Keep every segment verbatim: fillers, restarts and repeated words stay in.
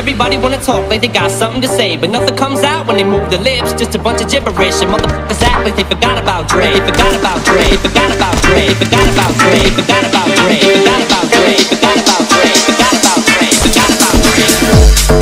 everybody wanna talk like they got something to say, but nothing comes out when they move their lips. Just a bunch of gibberish, and motherfuckers act like they forgot about Dre. They forgot about Dre. They forgot about Dre. They forgot about Dre. They forgot about Dre. They forgot about Dre. They forgot about Dre. They forgot about Dre. They forgot about Dre.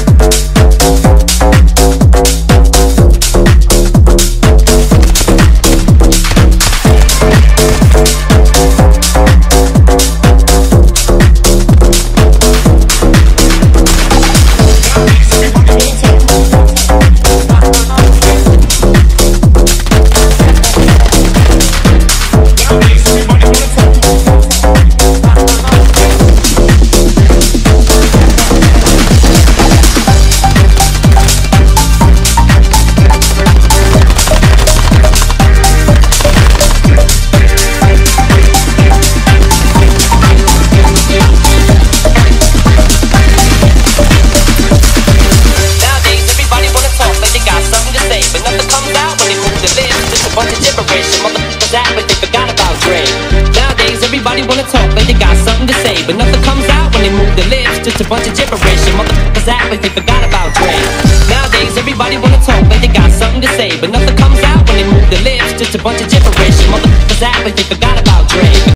But nothing comes out when they move their lips. Just a bunch of gibberish, and motherfuckers act like they forgot about Dre. Nowadays everybody wanna talk like they got something to say, but nothing comes out when they move their lips. Just a bunch of gibberish, and motherfuckers act like they forgot about Dre.